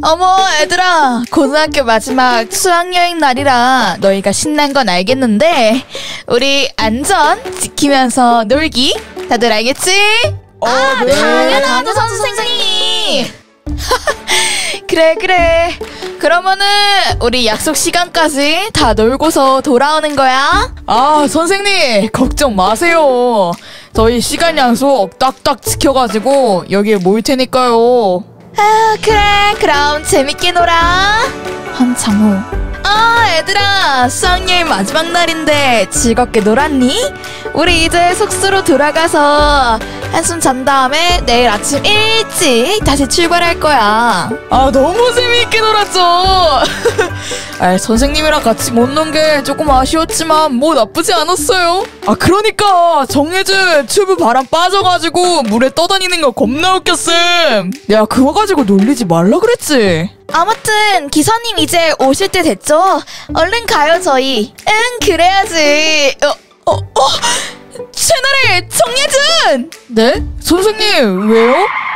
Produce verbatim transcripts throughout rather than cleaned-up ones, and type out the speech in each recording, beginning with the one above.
어머 얘들아, 고등학교 마지막 수학여행 날이라 너희가 신난 건 알겠는데 우리 안전 지키면서 놀기 다들 알겠지? 어, 아 네. 당연하죠 선생님. 그래 그래, 그러면은 우리 약속 시간까지 다 놀고서 돌아오는 거야. 아 선생님 걱정 마세요. 저희 시간 약속 딱딱 지켜가지고 여기에 모일 테니까요. 아 그래, 그럼 재밌게 놀아. 한참 후. 아 얘들아, 수학여행 마지막 날인데 즐겁게 놀았니? 우리 이제 숙소로 돌아가서 한숨 잔 다음에 내일 아침 일찍 다시 출발할 거야. 아 너무 재미있게 놀았죠. 아 선생님이랑 같이 못 논 게 조금 아쉬웠지만 뭐 나쁘지 않았어요. 아 그러니까 정예준 튜브 바람 빠져가지고 물에 떠다니는 거 겁나 웃겼음. 내가 그거 가지고 놀리지 말라 그랬지. 아무튼 기사님 이제 오실 때 됐죠? 얼른 가요 저희. 응 그래야지. 어, 어, 어, 채널의 정예준! 네? 선생님 왜요?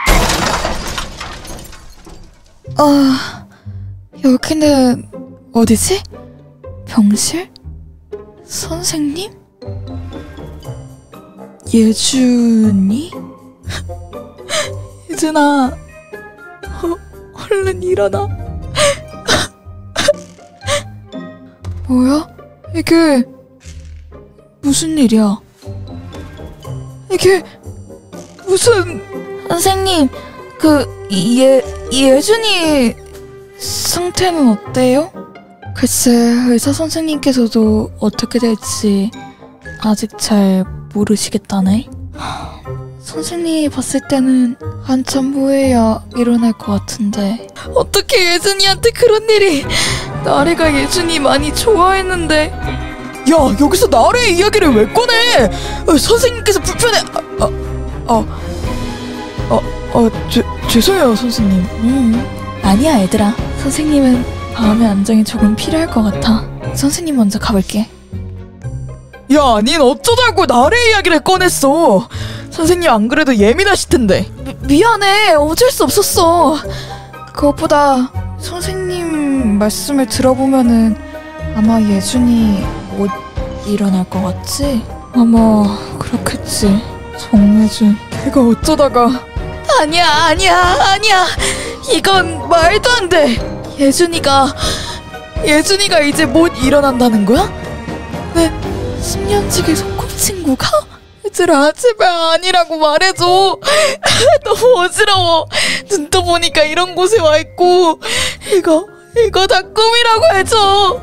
아, 여기는 어디지? 병실? 선생님? 예준이? 예준아, 어, 얼른 일어나. 뭐야? 이게 무슨 일이야? 이게 무슨... 선생님, 그 예, 예준이 상태는 어때요? 글쎄, 의사 선생님께서도 어떻게 될지 아직 잘 모르시겠다네. 선생님이 봤을 때는 한참 후에야 일어날 것 같은데 어떻게 예준이한테 그런 일이... 나래가 예준이 많이 좋아했는데. 야 여기서 나래의 이야기를 왜 꺼내? 어, 선생님께서 불편해. 아, 아, 아, 어, 어, 죄, 죄송해요 선생님. 음, 아니야 얘들아, 선생님은 마음의 안정이 조금 필요할 것 같아. 선생님 먼저 가볼게. 야, 닌 어쩌자고 나래의 이야기를 꺼냈어. 선생님 안 그래도 예민하실 텐데. 미, 미안해, 어쩔 수 없었어. 그것보다 선생님 말씀을 들어보면은 아마 예준이 못 일어날 것 같지? 아마 그렇겠지. 정예준, 걔가 어쩌다가... 아니야 아니야 아니야, 이건 말도 안 돼. 예준이가 예준이가 이제 못 일어난다는 거야? 내 십 년지기 소꿉친구가? 얘들아 제발 아니라고 말해줘. 너무 어지러워. 눈 떠보니까 이런 곳에 와있고 이거 이거 다 꿈이라고 해줘.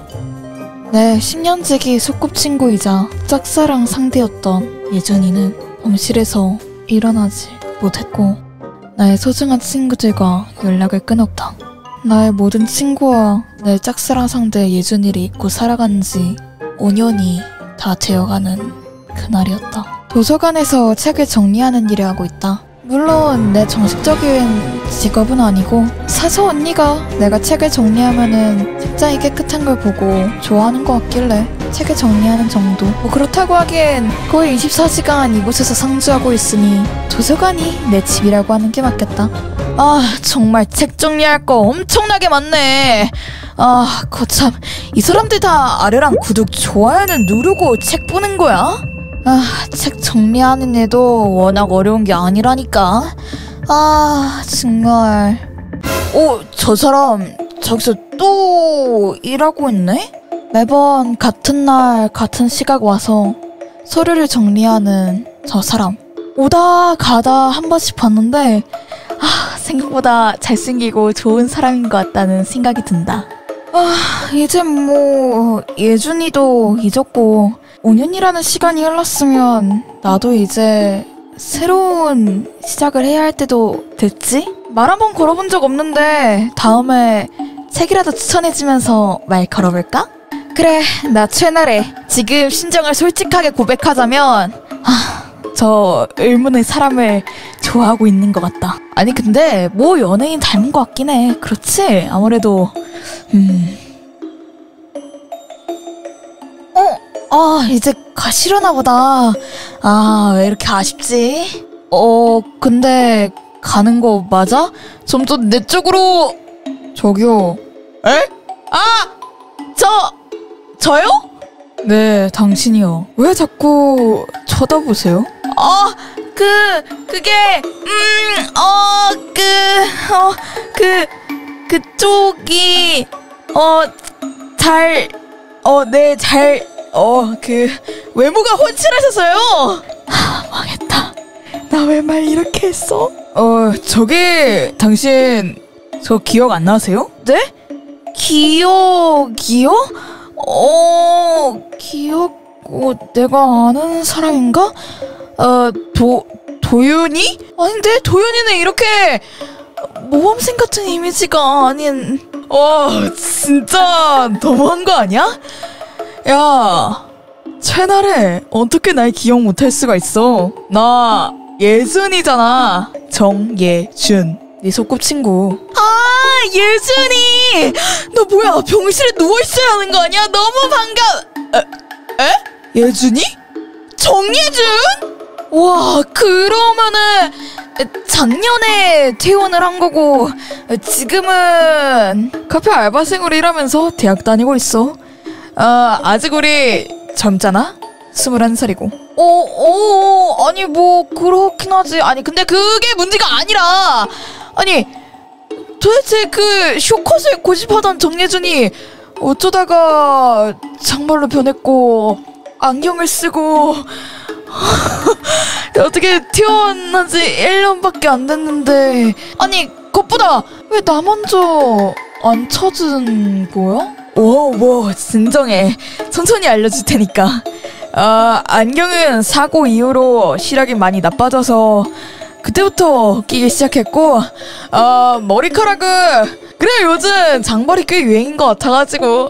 내 십 년지기 소꿉친구이자 짝사랑 상대였던 예준이는 병실에서 일어나지 못했고 나의 소중한 친구들과 연락을 끊었다. 나의 모든 친구와 내 짝사랑 상대 예준이를 잊고 살아간 지 오 년이 다 되어가는 그날이었다. 도서관에서 책을 정리하는 일을 하고 있다. 물론 내 정식적인 직업은 아니고 사서 언니가 내가 책을 정리하면은 책장이 깨끗한 걸 보고 좋아하는 것 같길래 책을 정리하는 정도. 뭐 그렇다고 하기엔 거의 이십사 시간 이곳에서 상주하고 있으니 도서관이 내 집이라고 하는 게 맞겠다. 아 정말 책 정리할 거 엄청나게 많네. 아 거참, 이 사람들 다 아래랑 구독 좋아요는 누르고 책 보는 거야? 아 책 정리하는 애도 워낙 어려운 게 아니라니까. 아 정말. 오, 저 사람 저기서 또 일하고 있네? 매번 같은 날 같은 시각 와서 서류를 정리하는 저 사람. 오다 가다 한 번씩 봤는데 아 생각보다 잘생기고 좋은 사람인 것 같다는 생각이 든다. 아 이제 뭐 예준이도 잊었고 오 년이라는 시간이 흘렀으면 나도 이제 새로운 시작을 해야 할 때도 됐지? 말 한 번 걸어본 적 없는데 다음에 책이라도 추천해주면서 말 걸어볼까? 그래, 나 최나래. 지금 심정을 솔직하게 고백하자면 아, 저 의문의 사람을 좋아하고 있는 것 같다. 아니 근데 뭐 연예인 닮은 것 같긴 해. 그렇지? 아무래도 음... 어? 아 이제 가시려나 보다. 아 왜 이렇게 아쉽지? 어 근데 가는 거 맞아? 점점 내 쪽으로... 저기요. 에? 아! 저... 저요? 네, 당신이요. 왜 자꾸 쳐다보세요? 어, 그, 그게, 음, 어, 그, 어, 그, 그쪽이, 어, 잘, 어, 네, 잘, 어, 그, 외모가 훤칠하셔서요. 하, 망했다. 나 왜 말 이렇게 했어? 어, 저기, 당신, 저 기억 안 나세요? 네? 기억이요? 어, 기억, 어, 내가 아는 사람인가? 어, 도, 도윤이? 아닌데, 도윤이는 이렇게 모범생 같은 이미지가 아닌. 와, 진짜 너무한 거 아니야? 야, 채널에 어떻게 날 기억 못할 수가 있어? 나 예준이잖아. 정예준. 네 소꿉친구. 아, 예준이! 너 뭐야, 병실에 누워있어야 하는 거 아니야? 너무 반가워. 에? 에? 예준이? 정예준? 와, 그러면은 작년에 퇴원을 한 거고 지금은 카페 알바생으로 일하면서 대학 다니고 있어. 아, 아직 우리 젊잖아? 스물한 살이고. 어, 어, 아니 뭐 그렇긴 하지. 아니 근데 그게 문제가 아니라, 아니 도대체 그 쇼컷을 고집하던 정예준이 어쩌다가 장발로 변했고 안경을 쓰고 어떻게 태어난 지 일 년밖에 안 됐는데, 아니 그것보다 왜 나 먼저 안 찾은 거야? 오, 뭐 진정해. 천천히 알려줄 테니까. 아, 안경은 사고 이후로 시력이 많이 나빠져서 그때부터 끼기 시작했고, 아, 머리카락은 그래 요즘 장발이 꽤 유행인 것 같아가지고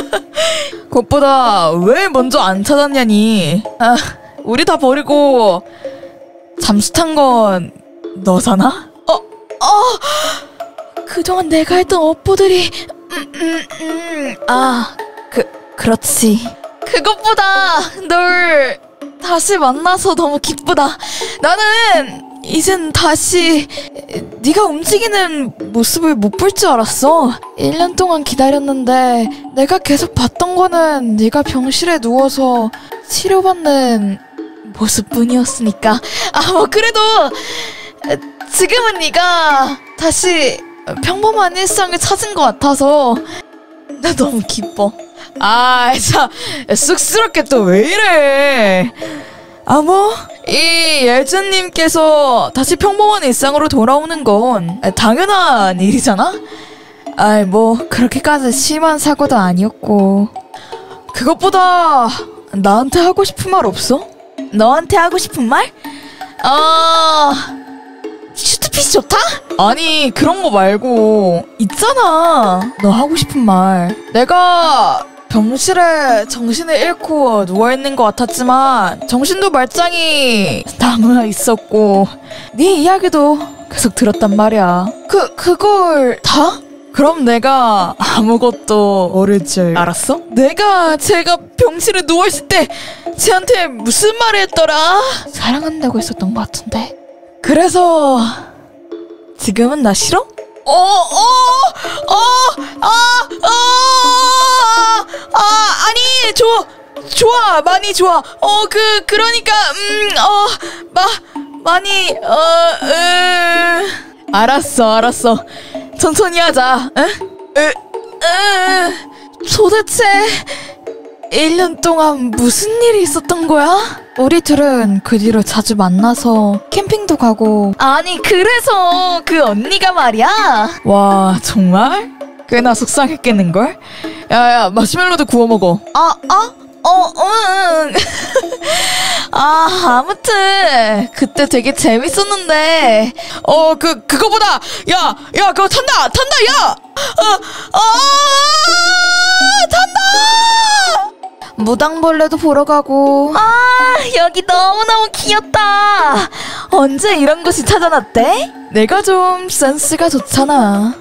그것보다 왜 먼저 안 찾았냐니. 아, 우리 다 버리고 잠수 탄 건 너잖아? 어, 어, 그동안 내가 했던 업보들이, 음, 음, 음, 아, 그, 그렇지. 그것보다 널 다시 만나서 너무 기쁘다. 나는 이젠 다시 네가 움직이는 모습을 못 볼 줄 알았어. 일 년 동안 기다렸는데 내가 계속 봤던 거는 네가 병실에 누워서 치료받는 모습뿐이었으니까. 아, 뭐 그래도 지금은 네가 다시 평범한 일상을 찾은 것 같아서 나 너무 기뻐. 아, 참 쑥스럽게 또 왜 이래. 아, 뭐 이 예준님께서 다시 평범한 일상으로 돌아오는 건 당연한 일이잖아? 아이, 뭐 그렇게까지 심한 사고도 아니었고. 그것보다 나한테 하고 싶은 말 없어? 너한테 하고 싶은 말? 어... 슈트핏이 좋다? 아니, 그런 거 말고 있잖아, 너 하고 싶은 말. 내가 병실에 정신을 잃고 누워있는 것 같았지만 정신도 말짱히 남아 있었고 네 이야기도 계속 들었단 말이야. 그, 그걸 다? 그럼 내가 아무것도 모를 줄 알았어? 내가 제가 병실에 누워있을 때 쟤한테 무슨 말을 했더라? 사랑한다고 했었던 것 같은데. 그래서 지금은 나 싫어? 어, 어, 어, 아, 아, 아, 아니, 좋아, 좋아, 많이 좋아. 어, 그, 그러니까, 음, 어, 마, 많이, 어, 으. 알았어, 알았어. 천천히 하자, 응? 으, 으. 도대체 일 년 동안 무슨 일이 있었던 거야? 우리 둘은 그 뒤로 자주 만나서 캠핑도 가고. 아니, 그래서 그 언니가 말이야. 와, 정말? 꽤나 속상했겠는걸? 야야, 마시멜로도 구워 먹어. 아, 아? 어, 응. 아, 아무튼 그때 되게 재밌었는데. 어, 그 그거보다 야, 야, 그거 탄다, 탄다, 야. 아, 아, 탄다. 무당벌레도 보러 가고. 아, 여기 너무너무 귀엽다. 언제 이런 곳이 찾아났대? 내가 좀 센스가 좋잖아.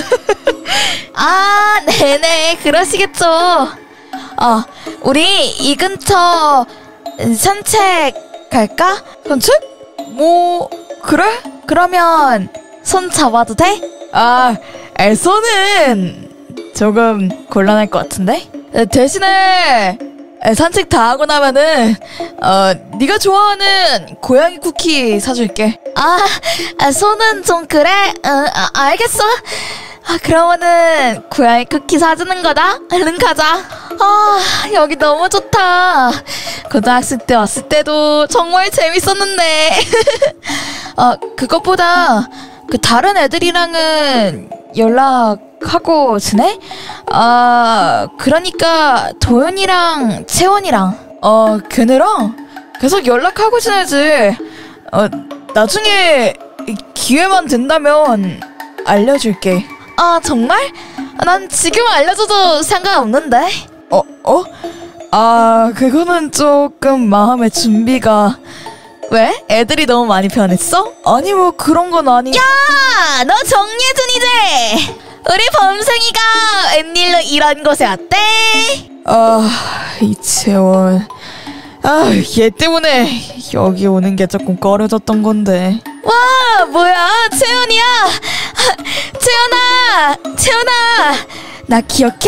아, 네네, 그러시겠죠. 어, 우리 이 근처 산책 갈까? 산책? 뭐 그래? 그러면 손 잡아도 돼? 아, 에서는 조금 곤란할 것 같은데? 대신에 산책 다 하고 나면은 어 네가 좋아하는 고양이 쿠키 사줄게. 아, 아 손은 좀 그래? 어, 아, 알겠어. 아, 그러면은 고양이 쿠키 사주는 거다. 얼른 가자. 아, 여기 너무 좋다. 고등학생 때 왔을 때도 정말 재밌었는데. 아, 그것보다 그 다른 애들이랑은 연락하고 지내? 아, 그러니까 도현이랑 채원이랑. 어, 걔네랑 계속 연락하고 지내지. 어, 나중에 기회만 된다면 알려줄게. 아, 정말? 난 지금 알려줘도 상관없는데. 어, 어? 아, 그거는 조금 마음의 준비가. 왜? 애들이 너무 많이 변했어? 아니, 뭐 그런 건 아니. 야, 너 정예준이지? 우리 범생이가 웬일로 이런 곳에 왔대? 아, 이채원. 아, 얘 때문에 여기 오는 게 조금 꺼려졌던 건데. 와, 뭐야, 채연이야. 채연아, 채연아, 나 기억해?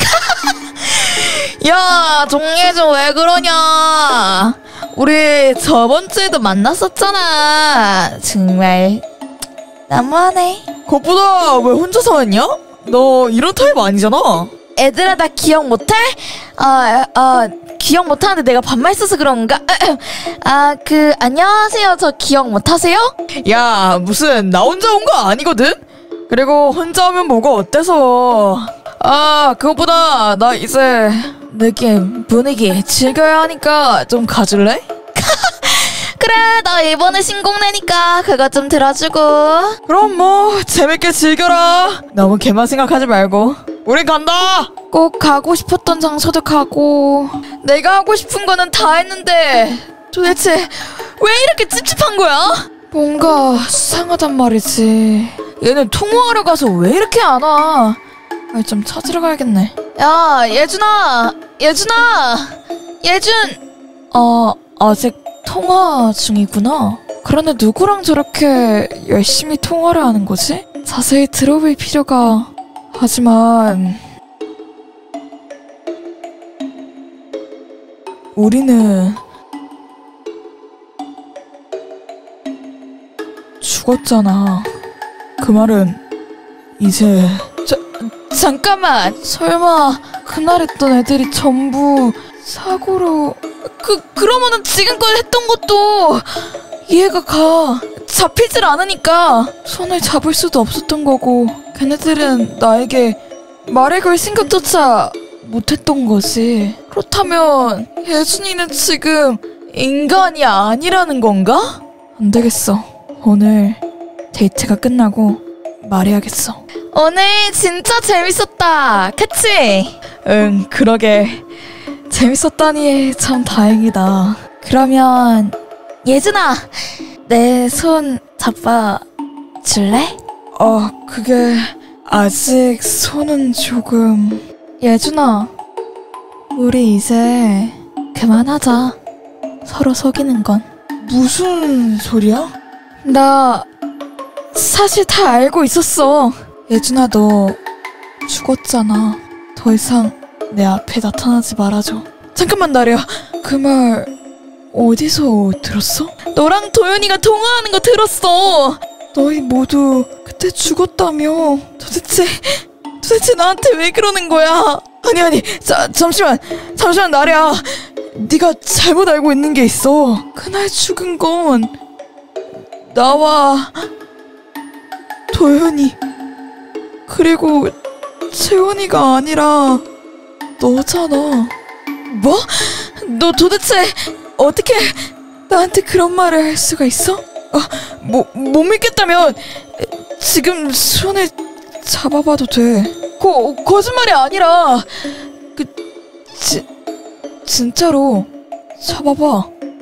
야, 정예준 왜 그러냐? 우리 저번 주에도 만났었잖아. 정말 너무하네. 그것보다 왜 혼자서 왔냐? 너 이런 타입 아니잖아. 애들아, 나 기억 못해? 아, 아, 기억 못하는데 내가 반말 써서 그런가? 아, 그 안녕하세요. 저 기억 못하세요? 야, 무슨 나 혼자 온 거 아니거든? 그리고 혼자 오면 뭐가 어때서. 아, 그것보다 나 이제 느낌, 분위기 즐겨야 하니까 좀 가줄래? 그래, 나 이번에 신곡 내니까 그거 좀 들어주고. 그럼 뭐 재밌게 즐겨라. 너무 걔만 생각하지 말고. 우린 간다. 꼭 가고 싶었던 장소도 가고 내가 하고 싶은 거는 다 했는데 도대체 왜 이렇게 찝찝한 거야? 뭔가 수상하단 말이지. 얘는 통화하러 가서 왜 이렇게 안 와? 아, 좀 찾으러 가야겠네. 야, 예준아, 예준아, 예준. 아, 아직 통화 중이구나. 그런데 누구랑 저렇게 열심히 통화를 하는 거지? 자세히 들어볼 필요가. 하지만 우리는 죽었잖아. 그 말은 이제. 자, 잠깐만. 설마 그날 했던 애들이 전부 사고로. 그 그러면은 지금껏 했던 것도 이해가 가. 잡히질 않으니까 손을 잡을 수도 없었던 거고, 걔네들은 나에게 말을 걸 생각조차 못했던 거지. 그렇다면 예준이는 지금 인간이 아니라는 건가? 안 되겠어. 오늘 데이트가 끝나고 말해야겠어. 오늘 진짜 재밌었다. 그치? 응, 그러게. 재밌었다니 참 다행이다. 그러면 예준아, 내 손 잡아 줄래? 어, 그게 아직 손은 조금. 예준아, 우리 이제 그만하자. 서로 속이는 건. 무슨 소리야? 나 사실 다 알고 있었어. 예준아, 너 죽었잖아. 더 이상 내 앞에 나타나지 말아줘. 잠깐만, 나래야. 그 말 어디서 들었어? 너랑 도현이가 통화하는 거 들었어. 너희 모두 그때 죽었다며. 도대체 도대체 나한테 왜 그러는 거야? 아니 아니 자, 잠시만 잠시만 나래야. 네가 잘못 알고 있는 게 있어. 그날 죽은 건 나와 도현이 그리고 채원이가 아니라 너잖아. 뭐? 너 도대체 어떻게 나한테 그런 말을 할 수가 있어? 아, 뭐, 못 믿겠다면 지금 손을 잡아봐도 돼. 거, 거짓말이 아니라 그 지, 진짜로 잡아봐.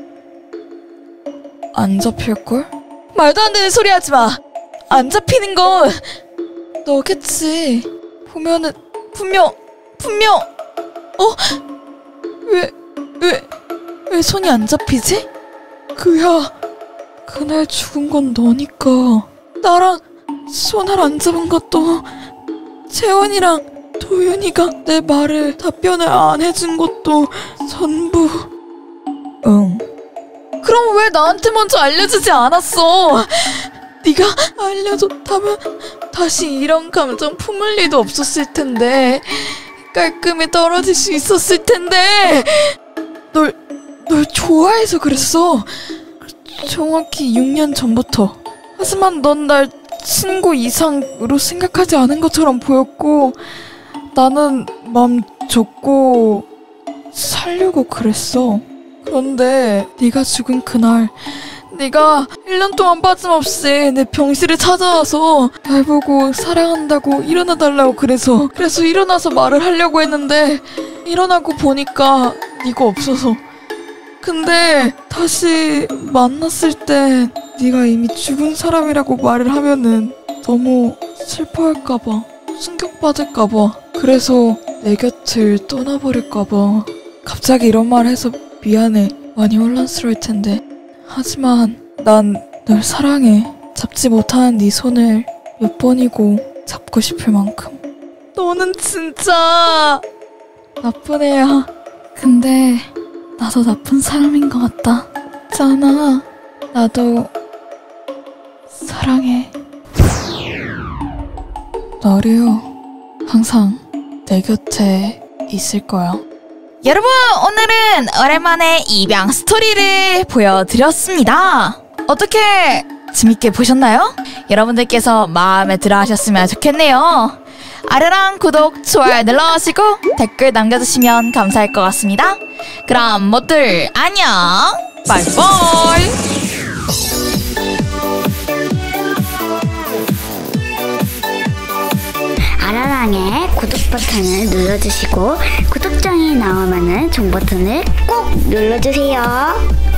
안 잡힐걸? 말도 안 되는 소리 하지 마. 안 잡히는 건 너겠지. 보면은 분명 분명 어? 왜 왜 왜 손이 안 잡히지? 그야 그날 죽은 건 너니까. 나랑 손을 안 잡은 것도, 채원이랑 도윤이가 내 말을 답변을 안 해준 것도 전부. 응. 그럼 왜 나한테 먼저 알려주지 않았어? 네가 알려줬다면 다시 이런 감정 품을 리도 없었을 텐데, 깔끔히 떨어질 수 있었을 텐데. 널, 널 좋아해서 그랬어. 정확히 육 년 전부터. 하지만 넌 날 친구 이상으로 생각하지 않은 것처럼 보였고, 나는 맘 줬고 살려고 그랬어. 그런데 네가 죽은 그날, 네가 일 년 동안 빠짐없이 내 병실에 찾아와서 날 보고 사랑한다고 일어나달라고 그래서 그래서 일어나서 말을 하려고 했는데, 일어나고 보니까 네가 없어서. 근데 다시 만났을 때 네가 이미 죽은 사람이라고 말을 하면은 너무 슬퍼할까봐, 충격받을까봐, 그래서 내 곁을 떠나버릴까봐. 갑자기 이런 말 해서 미안해. 많이 혼란스러울 텐데. 하지만 난 널 사랑해. 잡지 못하는 네 손을 몇 번이고 잡고 싶을 만큼. 너는 진짜 나쁜 애야. 근데 나도 나쁜 사람인 것 같다. 있잖아, 나도 사랑해. 너를요. 항상 내 곁에 있을 거야. 여러분, 오늘은 오랜만에 입양 스토리를 보여드렸습니다. 어떻게 재밌게 보셨나요? 여러분들께서 마음에 들어 하셨으면 좋겠네요. 아래랑 구독, 좋아요 눌러주시고 댓글 남겨주시면 감사할 것 같습니다. 그럼 모두 안녕, 바이바이. 아라랑의 구독 버튼을 눌러주시고, 구독장이 나오면은 종 버튼을 꼭 눌러주세요.